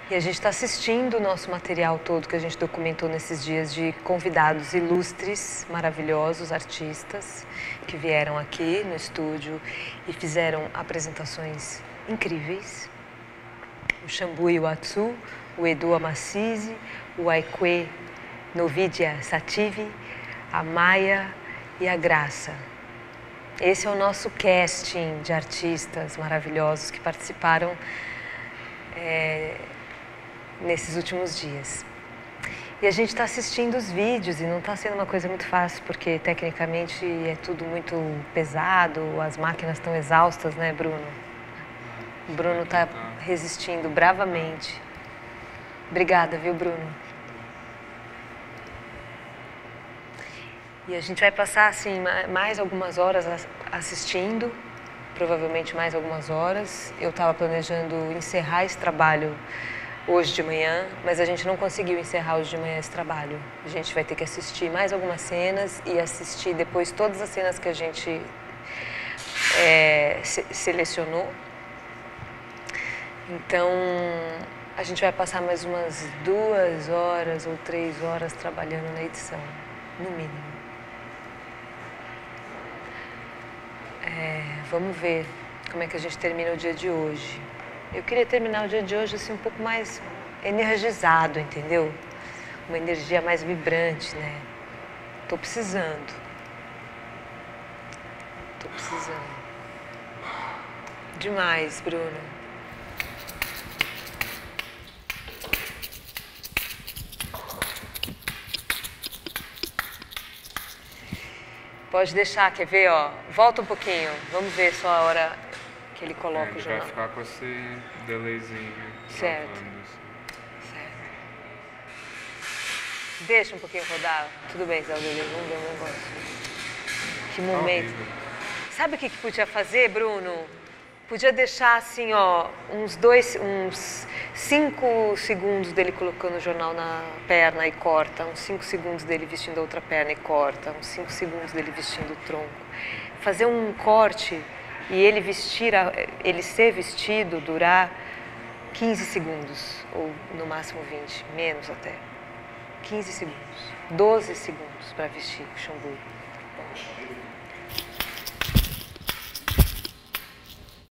E a gente está assistindo o nosso material todo que a gente documentou nesses dias de convidados ilustres, maravilhosos, artistas que vieram aqui no estúdio e fizeram apresentações incríveis. O Xambu Iwatsu, o Edu Amassisi, o Aikwe Novidia Sativ, a Maia e a Graça. Esse é o nosso casting de artistas maravilhosos que participaram nesses últimos dias. E a gente está assistindo os vídeos e não está sendo uma coisa muito fácil, porque tecnicamente é tudo muito pesado, as máquinas estão exaustas, né, Bruno? O Bruno está resistindo bravamente. Obrigada, viu, Bruno? E a gente vai passar, assim, mais algumas horas assistindo, provavelmente mais algumas horas. Eu estava planejando encerrar esse trabalho hoje de manhã, mas a gente não conseguiu encerrar hoje de manhã esse trabalho. A gente vai ter que assistir mais algumas cenas e assistir depois todas as cenas que a gente selecionou. Então, a gente vai passar mais umas 2 horas ou 3 horas trabalhando na edição, no mínimo. Vamos ver como é que a gente termina o dia de hoje. Eu queria terminar o dia de hoje assim um pouco mais energizado, entendeu? Uma energia mais vibrante, né? Tô precisando. Tô precisando. Demais, Bruno. Pode deixar, quer ver, ó? Volta um pouquinho. Vamos ver só a hora que ele coloca o jornal. Vai ficar com esse delayzinho. Certo. Certo. Deixa um pouquinho rodar. Tudo bem, Zé, vamos ver o negócio. Que momento. Sabe o que podia fazer, Bruno? Podia deixar assim, ó, uns 5 segundos dele colocando o jornal na perna e corta, uns 5 segundos dele vestindo a outra perna e corta, uns 5 segundos dele vestindo o tronco. Fazer um corte e ele ser vestido durar 15 segundos, ou no máximo 20, menos até. 15 segundos, 12 segundos para vestir o Xambu.